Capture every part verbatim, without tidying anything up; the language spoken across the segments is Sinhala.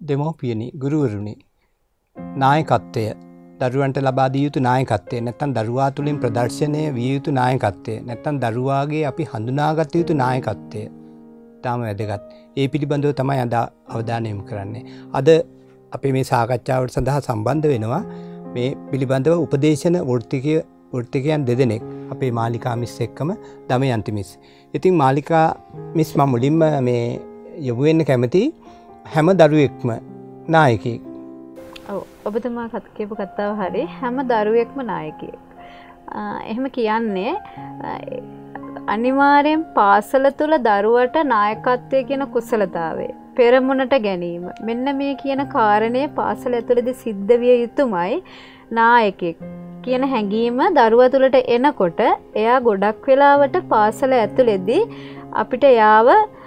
දෙමව්පියනි ගුරුවරුනි නායකත්වය දරුවන්ට ලබා දිය යුතු නායකත්වය නැත්නම් දරුවා තුලින් ප්‍රදර්ශනය විය යුතු නායකත්වය නැත්නම් දරුවාගේ අපි හඳුනාගත යුතු නායකත්වය තාම වැදගත්. ඒ පිළිබඳව තමයි අද අවධානය යොමු කරන්නේ. අද අපි මේ සාකච්ඡාවට සඳහා සම්බන්ධ වෙනවා මේ පිළිබඳව උපදේශන වෘත්තිකය වෘත්තිකයන් දෙදෙනෙක් අපේ මාලිකා මිස් එක්කම දමයන්ති මිස්. ඉතින් මාලිකා මිස් මම මුලින්ම මේ යොමු වෙන්න කැමති හැම දරුවෙක්ම නායකයෙක්. ඔව් ඔබතුමා කත් කියපු කතාව හරි. හැම දරුවෙක්ම නායකයෙක්. එහෙම කියන්නේ අනිවාර්යෙන් පාසල තුල දරුවට නායකත්වයේ කියන කුසලතාවය පෙරමුණට ගැනීම. මෙන්න මේ කියන කාරණේ පාසල ඇතුළේදී සිද්ධ විය යුතුමයි. නායකයෙක් කියන හැඟීම දරුවා තුළට එනකොට එයා ගොඩක් වෙලාවට පාසල ඇතුළේදී අපිට යාව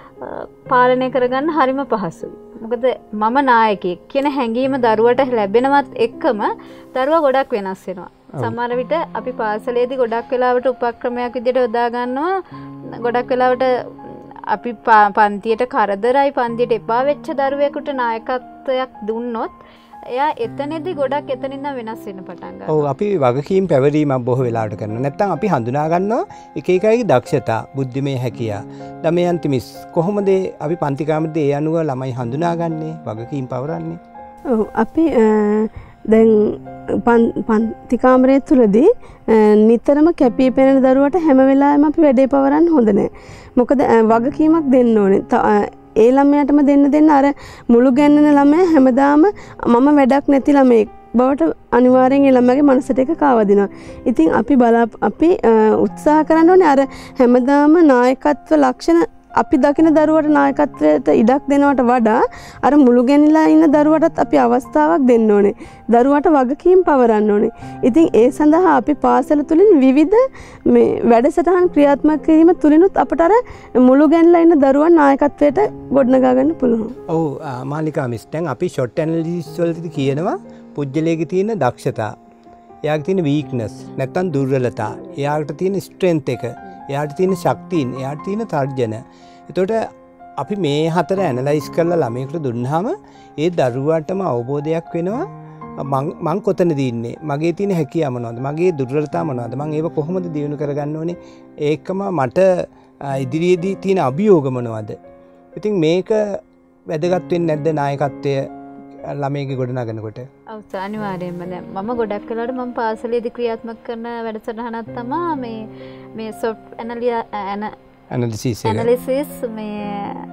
පාලනය කරගන්න හරිම පහසුයි. මොකද මම නායකයෙක් කියන හැඟීම දරුවට ලැබෙනවත් එක්කම දරුවා ගොඩක් වෙනස් වෙනවා. සමහර විට අපි පාසලේදී ගොඩක් වෙලාවට උපක්‍රමයක් විදිහට යොදා ගන්නවා. ගොඩක් වෙලාවට අපි පන්තියට කරදරයි පන්තියට එපා වෙච්ච දරුවෙකුට නායකත්වයක් දුන්නොත් එයා එතනදී ගොඩක් එතනින්ද වෙනස් වෙන්න පටන් ගන්නවා. ඔව් අපි වගකීම් පැවරීමක් බොහෝ වෙලාවට කරනවා. නැත්තම් අපි හඳුනා ගන්නවා එක එකයි දක්ෂතා, බුද්ධිමය හැකියාව. දමයන්ති මිස් කොහොමද අපි පන්ති කාමරේදී ඒ අනුව ළමයි හඳුනාගන්නේ, වගකීම් පවරන්නේ? ඔව් අපි දැන් පන්ති කාමරය තුලදී නිතරම කැපී පෙනෙන දරුවට හැම වෙලාවෙම අපි වැඩේ පවරන්න හොඳ නැහැ. මොකද වගකීමක් දෙන්න ඕනේ. ඒ ළමයාටම දෙන්න දෙන්න අර මුළු ගැන්නන ළමයා හැමදාම මම වැඩක් නැති ළමයෙක් බවට අනිවාර්යෙන් ඒ ළමයාගේ මනසට එක කාවදිනවා. ඉතින් අපි බලා අපි උත්සාහ කරන්න ඕනේ අර හැමදාම නායකත්ව ලක්ෂණ අපි දකින දරුවට නායකත්වයට ඉඩක් දෙනවට වඩා අර මුළු ගැනිලා ඉන්න දරුවටත් අපි අවස්ථාවක් දෙන්න ඕනේ. දරුවට වගකීම් පවරන්න ඕනේ. ඉතින් ඒ සඳහා අපි පාසල තුලින් විවිධ මේ වැඩසටහන් ක්‍රියාත්මක කිරීම තුලිනුත් අපට අර මුළු ගැනිලා ඉන්න දරුවන් නායකත්වයට ගොඩනගා ගන්න පුළුවන්. ඔව් මාලිකා මිස් දැන් අපි ෂොට් ඇනලිසිස් වලදී කියනවා පුජ්‍යලයේ තියෙන දක්ෂතා, එයාගේ තියෙන වීක්නස් නැත්නම් දුර්වලතා, එයාට තියෙන ස්ට්‍රෙන්ත් එක, එයාට තියෙන ශක්තියින්, එයාට තියෙන තර්ජන. එතකොට අපි මේ හතර ඇනලයිස් කරලා ළමයෙකුට දුන්නාම ඒ දරුවාටම අවබෝධයක් වෙනවා මං මං කොතනද ඉන්නේ, මගේ තියෙන හැකියාව මොනවද, මගේ දුර්වලතා මොනවද, මං ඒව කොහොමද දියුණු කරගන්න ඕනේ, ඒකම මට ඉදිරියේදී තියෙන අභියෝග මොනවද. ඉතින් මේක වැදගත් වෙන්නේ නැද්ද නායකත්වය ළමයිගේ ගොඩනගනකොට? ඔව් අනිවාර්යයෙන්ම. දැන් මම ගොඩක් වෙලාවට මම පාසලේදී ක්‍රියාත්මක කරන වැඩසටහනක් තමයි මේ මේ සොෆ්ට් ඇනලිසිස් ඇනලිසිස් මේ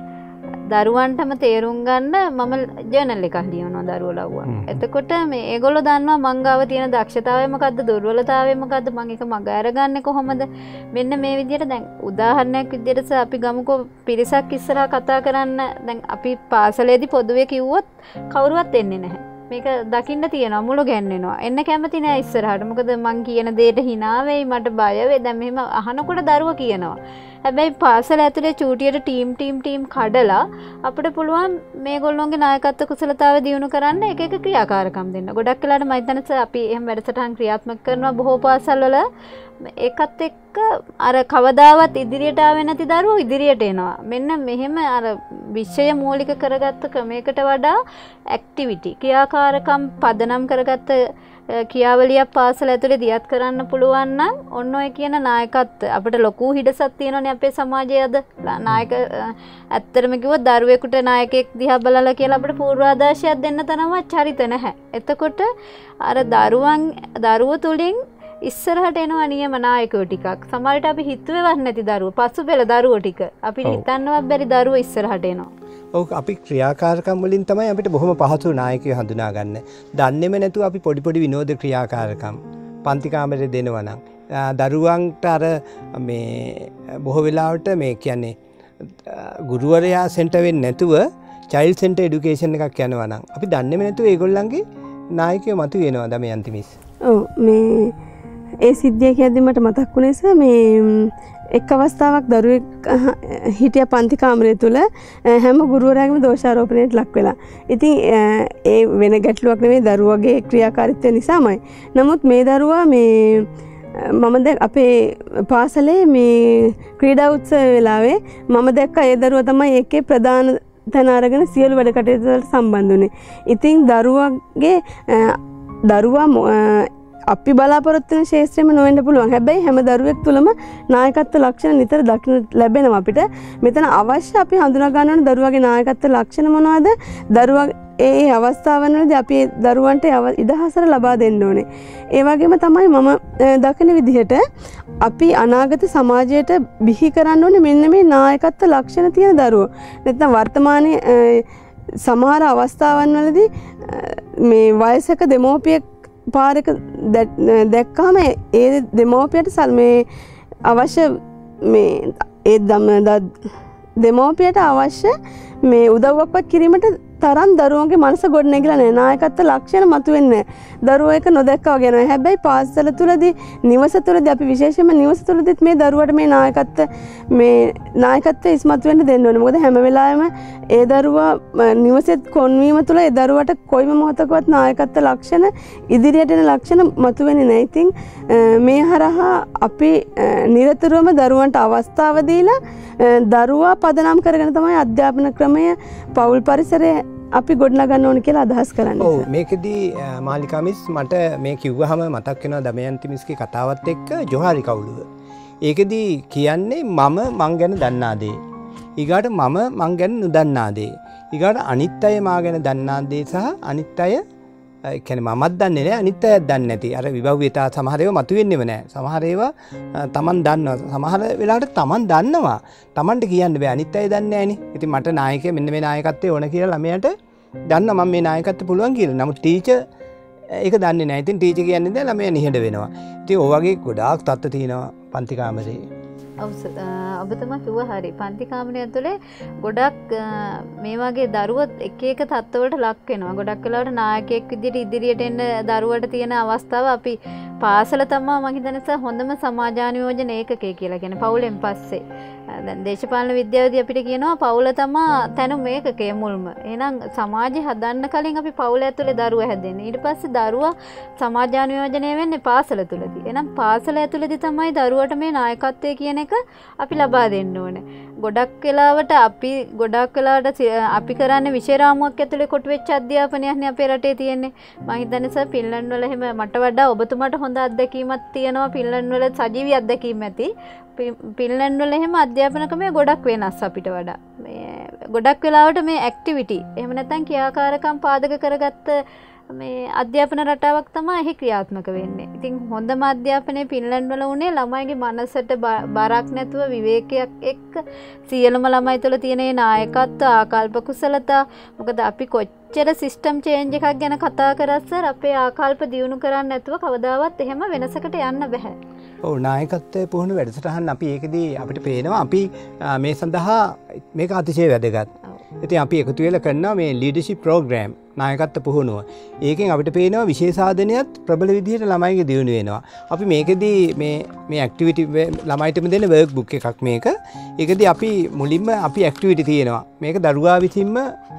දරුවන්ටම තේරුම් ගන්න මම ජර්නල් එකක් ලියනවා දරුවෝ ලව්වා. එතකොට මේ ඒගොල්ලෝ දන්නවා මං ගාව තියෙන දක්ෂතාවය මොකද්ද, දුර්වලතාවය මොකද්ද, මං එක මග අරගන්නේ කොහොමද. මෙන්න මේ විදිහට දැන් උදාහරණයක් විදිහට අපි ගමුකෝ පිරිසක් ඉස්සරහා කතා කරන්න. දැන් අපි පාසලේදී පොදුවේ කිව්වොත් කවුරුවත් එන්නේ නැහැ. මේක දකින්න තියෙනවා මුළු ගැන්වෙනවා. එන්න කැමති නෑ ඉස්සරහට. මොකද මං කියන දෙයට hina වෙයි, මට බය වෙයි. දැන් මෙහෙම අහනකොට දරුවා කියනවා. හැබැයි පාසල ඇතුලේ චූටියට ටීම් ටීම් ටීම් කඩලා අපිට පුළුවන් මේගොල්ලෝගේ නායකත්ව කුසලතාවය දියුණු කරන්න එක එක ක්‍රියාකාරකම් දෙන්න. ගොඩක් වෙලාවට මම හිතන්නේ අපි එහෙම වැඩසටහන් ක්‍රියාත්මක කරනවා බොහෝ පාසල් වල. ඒකත් එක්ක අර කවදාවත් ඉදිරියට ආවේ නැති දරුවෝ ඉදිරියට එනවා. මෙන්න මෙහෙම අර විෂය මූලික කරගත්ත ක්‍රමයකට වඩා ඇක්ටිවිටි ක්‍රියාකාරකම් පදනම් කරගත්ත ක්‍රියාවලියක් පාසල ඇතුලේ දියත් කරන්න පුළුවන් නම් ඔන්න ඔය කියන නායකත්වය අපිට ලොකු හිඩසක් තියෙනවානේ අපේ සමාජයේ අද. නායක ඇත්තටම කිව්වොත් දරුවෙකුට නායකයෙක් දිහා බලලා කියලා අපිට පූර්වාදර්ශයක් දෙන්න තරම්වත් චරිත නැහැ. එතකොට අර දරුවන් දරුවෝ තුලින් ඉස්සරහට එනවා නියම නායකයෝ ටිකක්. සමහරවිට අපි හිතුවේවත් නැති දරුවෝ, පසුපෙළ දරුවෝ ටික අපිට හිතන්නවත් බැරි දරුවෝ ඉස්සරහට එනවා. ඔව් අපි ක්‍රියාකාරකම් වලින් තමයි අපිට බොහොම පහසු නායකයෝ හඳුනා ගන්න. දන්නේම නැතුව අපි පොඩි පොඩි විනෝද ක්‍රියාකාරකම් පන්ති කාමරේ දෙනවා නම් දරුවන්ට අර මේ බොහෝ වෙලාවට මේ කියන්නේ ගුරුවරයා සෙන්ටර් වෙන්නේ නැතුව චයිල්ඩ් සෙන්ටර් එඩියුකේෂන් එකක් යනවා නම් අපි දන්නේම නැතුව ඒගොල්ලන්ගේ නායකයෝ මතු වෙනවා දමයන්ති මිස්. ඔව් මේ ඒ සිද්ධිය කියද්දි මට මතක් වුණේ සර් මේ එක් අවස්ථාවක් දරුවෙක් හිටිය පන්ති කාමරය තුල හැම ගුරුවරයාගේම දෝෂාරෝපණයට ලක් වෙලා. ඉතින් ඒ වෙන ගැටලුවක් නෙවෙයි දරුවගේ ක්‍රියාකාරීත්වය නිසාමයි. නමුත් මේ දරුවා මේ මම දැන් අපේ පාසලේ මේ ක්‍රීඩා උත්සව වෙලාවේ මම දැක්ක ඒ දරුවා තමයි ඒකේ ප්‍රධාන තැන අරගෙන සියලු වැඩ කටයුතු වලට සම්බන්ධ වුණේ. ඉතින් දරුවගේ දරුවා අපි බලාපොරොත්තු වෙන ශේෂ්ත්‍රෙම නොවෙන්න පුළුවන්. හැබැයි හැම දරුවෙක් තුළම නායකත්ව ලක්ෂණ නිතර දකින්න ලැබෙනවා අපිට. මෙතන අවශ්‍ය අපි හඳුනා ගන්න ඕනේ දරුවාගේ නායකත්ව ලක්ෂණ මොනවද? දරුවා ඒ ඒ අවස්ථාවන් වලදී අපි දරුවන්ට ඉදහසර ලබා දෙන්න ඕනේ. ඒ වගේම තමයි මම දකින විදිහට අපි අනාගත සමාජයට බිහි කරන්න ඕනේ මෙන්න මේ නායකත්ව ලක්ෂණ තියෙන දරුවෝ. නැත්නම් වර්තමානයේ සමහර අවස්ථාවන් වලදී මේ වයසක දෙමෝපියෙක් පාරක දැක්කම ඒ දෙමෝපියට මේ අවශ්‍ය මේ ඒ දෙමෝපියට අවශ්‍ය මේ උදව්වක්වත් කිරීමට තරම් දරුවන්ගේ මනස ගොඩනැගිලා නැහැ. නායකත්ව ලක්ෂණ මතුවෙන්නේ නැහැ. දරුවෝ එක නොදැක්කා වගේ යනවා. හැබැයි පාසල තුලදී නිවස තුලදී අපි විශේෂයෙන්ම නිවස තුලදීත් මේ දරුවට මේ නායකත්ව මේ නායකත්වය ඉස්මතු වෙන්න දෙන්න ඕනේ. මොකද හැම වෙලාවෙම ඒ දරුවා නිවසෙත් කොන්වීම තුල ඒ දරුවට කොයිම මොහොතකවත් නායකත්ව ලක්ෂණ ඉදිරියට එන ලක්ෂණ මතුවෙන්නේ නැහැ. ඉතින් මේ හරහා අපි නිරතුරුවම දරුවන්ට අවස්ථාව දීලා දරුවා පදනම් කරගෙන තමයි අධ්‍යාපන ක්‍රමය පෞල් පරිසරය අපි ගොඩනගන්න ඕන කියලා අදහස් කරන්නේ. ඔව් මේකෙදී මාලිකා මිස් මට මේ කිව්වහම මතක් වෙනවා දමයන්ති මිස්ගේ කතාවත් එක්ක ජොහාරි කවුළුව. ඒකෙදී කියන්නේ මම මං ගැන දන්නා දේ. ඊගාට මම මං ගැන නොදන්නා දේ. ඊගාට අනිත් අය මා ගැන දන්නා දේ සහ අනිත් අය ඒ කියන්නේ මමත් දන්නේ නැහැ අනිත් අයත් දන්නේ නැති. අර විභව්‍යතා සමහර ඒවා මතුවෙන්නේම නැහැ. සමහර ඒවා තමන් දන්නවා. සමහර වෙලාවට තමන් දන්නවා. තමන්ට කියන්න බෑ අනිත් අය දන්නේ නැහනේ. ඉතින් මට නායකයෙ මෙන්න මේ නායකත්වයේ ඕන කියලා ළමයාට දන්නවා මම මේ නායකත්වය පුළුවන් කියලා. නමුත් ටීචර් ඒක දන්නේ නැහැ. ඉතින් ටීචර් කියන්නේ දැන් ළමයා නිහඬ වෙනවා. ඉතින් ඔය වගේ ගොඩාක් තත්ත්ව තියෙනවා පන්ති කාමරේ. ඔව් ඔබතුමා කිව්වා හරි. පන්ති කාමරය ඇතුලේ ගොඩක් මේ වගේ දරුවෝ එක එක තත්ත්වවලට ලක් වෙනවා. ගොඩක් වෙලාවට නායකයෙක් විදිහට ඉදිරියට එන්න දරුවට තියෙන අවස්ථාව අපි පාසල තමයි මම හිතන්නේ හොඳම සමාජානුයෝජන ඒකකය කියලා කියන්නේ පවුලෙන් පස්සේ. දැන් දේශපාලන විද්‍යාවේදී අපිට කියනවා පවුල තමයි තැනුම ඒකකය මුල්ම. එහෙනම් සමාජය හදන්න කලින් අපි පවුල ඇතුලේ දරුවා හැදෙන්නේ. ඊට පස්සේ දරුවා සමාජානුයෝජනය වෙන්නේ පාසල තුලදී. එහෙනම් පාසල ඇතුලේදී තමයි දරුවට මේ නායකත්වය කියන එක අපි ලබා දෙන්න ඕනේ. ගොඩක් වෙලාවට අපි ගොඩක් වෙලාවට අපි කරන්නේ විෂය රාමුවක් ඇතුලේ කොටු වෙච්ච අධ්‍යාපනයක්නේ අපේ රටේ තියෙන්නේ. මම හිතන්නේ සර් ෆින්ලන්ඩ් වල එහෙම මට වඩා ඔබතුමාට හොඳ අත්දැකීමක් තියෙනවා. ෆින්ලන්ඩ් වල සජීවී අත්දැකීම් ඇති. ෆින්ලන්ඩ් වල එහෙම අධ්‍යාපන ක්‍රමය ගොඩක් වෙනස් අපිට වඩා. මේ ගොඩක් වෙලාවට මේ ඇක්ටිවිටි එහෙම නැත්නම් ක්‍රියාකාරකම් පාදක කරගත්ත මේ අධ්‍යාපන රටාවක් තමයි එහි ක්‍රියාත්මක වෙන්නේ. ඉතින් හොඳම අධ්‍යාපනය ෆින්ලන්ඩ් වල උනේ ළමයිගේ මනසට බරක් නැතුව විවේකයක් එක්ක සියලුම ළමයි තුළ තියෙන නායකත්ව ආකල්ප කුසලතා. මොකද අපි කොච්චර සිස්ටම් චේන්ජ් එකක් ගැන කතා කරත් සර් අපේ ආකල්ප දියුණු කරන්නේ නැතුව කවදාවත් එහෙම වෙනසකට යන්න බෑ. ඔව් නායකත්වයේ පුහුණු වැඩසටහන් අපි ඒකදී අපිට පේනවා අපි මේ සඳහා මේක අතිශය වැදගත්. ඉතින් අපි එකතු වෙලා කරනවා මේ ලීඩර්ෂිප් ප්‍රෝග්‍රෑම් නායකත්ව පුහුණුව. ඒකෙන් අපිට පේනවා විශේෂ සාධනයත් ප්‍රබල විදිහට ළමයිගේ දියුණු වෙනවා. අපි මේකෙදී මේ මේ ඇක්ටිවිටි ළමයිටම දෙන වර්ක් බුක් එකක් මේක. ඒකදී අපි මුලින්ම අපි ඇක්ටිවිටි තියෙනවා. මේක දරුවා විසින්ම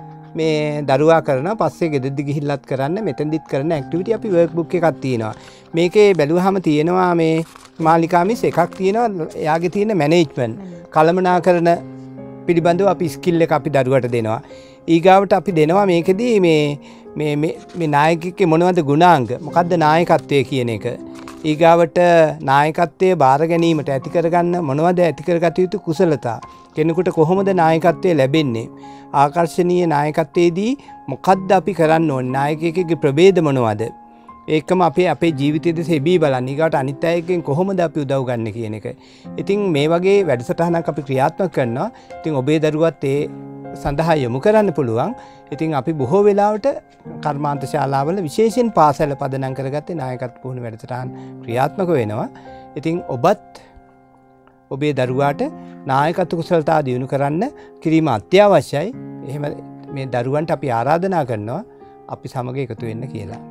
මේ දරුවා කරන පස්සේ ගෙදරදි ගිහිල්ලත් කරන්න මෙතෙන්දිත් කරන ඇක්ටිවිටි අපි වර්ක් බුක් එකක් තියෙනවා. මේකේ බැලුවාම තියෙනවා මේ මාලිකා මිස් එකක් තියෙනවා එයාගේ තියෙන මැනේජ්මන්ට් කළමනාකරන පිළිබඳව අපි ස්කිල් එක අපි දරුවට දෙනවා. ඊගාවට අපි දෙනවා මේකෙදී මේ මේ මේ නායකයෙක්ගේ මොනවද ගුණාංග මොකද්ද නායකත්වය කියන එක. ඊගාවට නායකත්වයේ බාර ගැනීමට ඇති කරගන්න මොනවද ඇති කරගත යුතු කුසලතා. කෙනෙකුට කොහොමද නායකත්වය ලැබෙන්නේ? ආකර්ශනීය නායකත්වයේදී මොකද්ද අපි කරන්න ඕනේ? නායකයෙක්ගේ ප්‍රභේද මොනවද? ඒකම අපේ අපේ ජීවිතයේ දෙස එබී බලන්න. ඊගාට අනිත් අයගෙන් කොහොමද අපි උදව් ගන්න කියන එක. ඉතින් මේ වගේ වැඩසටහනක් අපි ක්‍රියාත්මක කරනවා. ඉතින් ඔබේ දරුවත් ඒ සඳහා යොමු කරන්න පුළුවන්. ඉතින් අපි බොහෝ වෙලාවට කර්මාන්ත ශාලාවල විශේෂයෙන් පාසල පදනම් කරගත්තේ නායකත්ව පුහුණු වැඩසටහන් ක්‍රියාත්මක වෙනවා. ඉතින් ඔබත් ඔබේ දරුවාට නායකත්ව කුසලතා දියුණු කරන්න කිරීම අත්‍යවශ්‍යයි. එහෙම මේ දරුවන්ට අපි ආරාධනා කරනවා අපි සමග එකතු වෙන්න කියලා.